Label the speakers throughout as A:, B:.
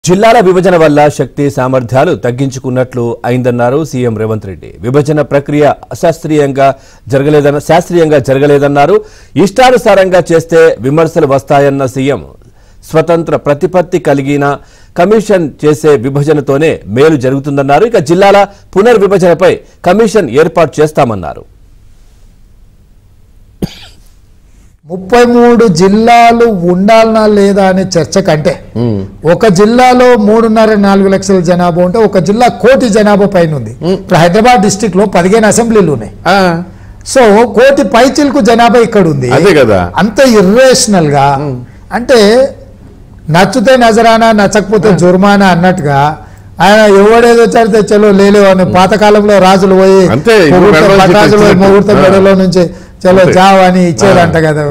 A: జిల్లాల విభజన వల్ల శక్తి సామర్థ్యాలు తగ్గించుకున్నట్లు అయిందన్నారు సీఎం రేవంత్ రెడ్డి. విభజన ప్రక్రియ శాస్త్రీయంగా జరగలేదన్నారు. ఇష్టానుసారంగా చేస్తే విమర్శలు వస్తాయన్న సీఎం స్వతంత్ర ప్రతిపత్తి కలిగిన కమిషన్ చేసే విభజనతోనే మేలు జరుగుతుందన్నారు. ఇక జిల్లాల పునర్విభజనపై కమిషన్ ఏర్పాటు చేస్తామన్నారు.
B: 33 జిల్లాలు ఉండాలనా లేదా అనే చర్చ కంటే ఒక జిల్లాలో 3.5-4 లక్షల జనాభా ఉంటే ఒక జిల్లా కోటి జనాభా పైన ఉంది. ఇప్పుడు హైదరాబాద్ డిస్ట్రిక్ట్ లో 15 అసెంబ్లీలు ఉన్నాయి. సో కోటి పైచిలకు జనాభా ఇక్కడ ఉంది. అంత ఇర్రేషనల్ గా అంటే నచ్చితే నజరానా నచ్చకపోతే జుర్మానా అన్నట్టుగా ఆయన ఎవడేదో చడితే చలో లేలేవు అని పాతకాలంలో రాజులు పోయి ముహూర్తం మెడలో నుంచి చలో జావ్ అని ఇచ్చారంట కదా.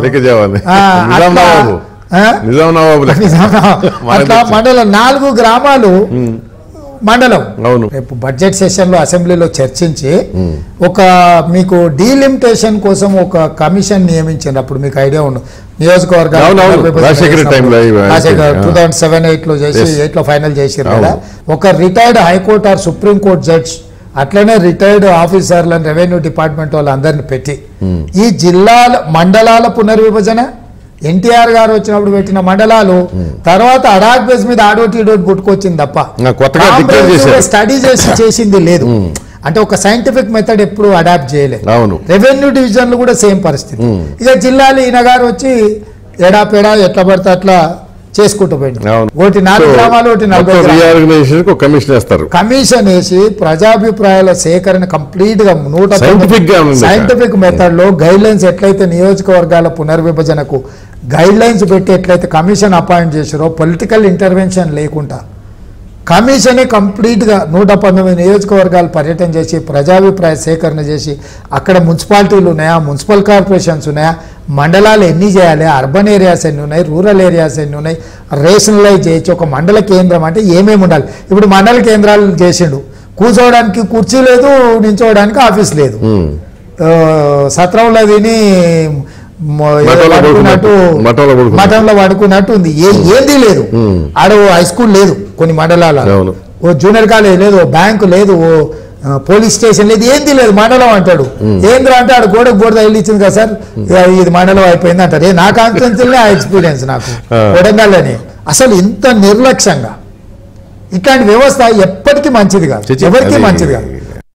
B: అట్లా మండలం 4 గ్రామాలు మండలం రేపు బడ్జెట్ సెషన్ లో అసెంబ్లీలో చర్చించి ఒక మీకు డీలిమిటేషన్ కోసం ఒక కమిషన్ నియమించారు. అప్పుడు మీకు ఐడియా ఉండదు. నియోజకవర్గాలు 2007-8 లో చేసి 8 లో ఫైనల్ చేసారు కదా. ఒక retired high court or supreme court judge అట్లనే రిటైర్డ్ ఆఫీసర్లను రెవెన్యూ డిపార్ట్మెంట్ వాళ్ళందరినీ పెట్టి ఈ జిల్లాల మండలాల పునర్విభజన ఎన్టీఆర్ గారు వచ్చినప్పుడు పెట్టిన మండలాలు తర్వాత అడాక్ బేస్ మీద ఆడోటి పుట్టుకొచ్చింది తప్ప స్టడీ చేసింది లేదు. అంటే ఒక సైంటిఫిక్ మెథడ్ ఎప్పుడు అడాప్ట్ చేయలేదు. రెవెన్యూ డివిజన్లు కూడా సేమ్ పరిస్థితి. ఇక జిల్లాలు ఈయన గారు వచ్చి ఎడాపెడా ఎట్లా పడితే అట్లా చేసుకుంటూ పోయింది. ఒకటి 4 గ్రామాలు ఒకటి 40 కమిషన్ వేసి ప్రజాభిప్రాయాల సేకరణ కంప్లీట్ గా సైంటిఫిక్ మెథడ్ లో గైడ్ లైన్స్ ఎట్లయితే నియోజకవర్గాల పునర్విభజనకు గైడ్ లైన్స్ పెట్టి ఎట్లయితే కమిషన్ అపాయింట్ చేసారో పొలిటికల్ ఇంటర్వెన్షన్ లేకుండా కమిషనే కంప్లీట్ గా 119 నియోజకవర్గాలు పర్యటన చేసి ప్రజాభిప్రాయ సేకరణ చేసి అక్కడ మున్సిపాలిటీలు ఉన్నాయా, మున్సిపల్ కార్పొరేషన్స్ ఉన్నాయా, మండలాలు ఎన్ని చేయాలి, అర్బన్ ఏరియాస్ ఎన్ని ఉన్నాయి, రూరల్ ఏరియాస్ ఎన్ని ఉన్నాయి, రేషనలైజ్ చేయొచ్చు. ఒక మండల కేంద్రం అంటే ఏమేమి ఉండాలి. ఇప్పుడు మండల కేంద్రాలు చేసిండు, కూర్చోవడానికి కుర్చీ లేదు, నించోవడానికి ఆఫీస్ లేదు, సత్రంలో తిని మఠంలో పడుకున్నట్టు ఉంది. ఏది లేదు. ఆడ హై స్కూల్ లేదు, కొన్ని మండలాల ఓ జూనియర్ కాలేజ్ లేదు, ఓ బ్యాంకు లేదు, ఓ పోలీస్ స్టేషన్ లేదు, ఏంది లేదు. మండలం అంటాడు. ఏంద్ర అంటే ఆడ గోడకు గోడ ఇచ్చింది కదా సార్, ఇది మండలం అయిపోయింది అంటారు. నా కాన్ఫిడెన్స్ ఆ ఎక్స్పీరియన్స్ నాకు వరంగల్లోనే. అసలు ఇంత నిర్లక్ష్యంగా ఇట్లాంటి వ్యవస్థ ఎప్పటికీ మంచిది కాదు, ఎవరికి మంచిది కాదు.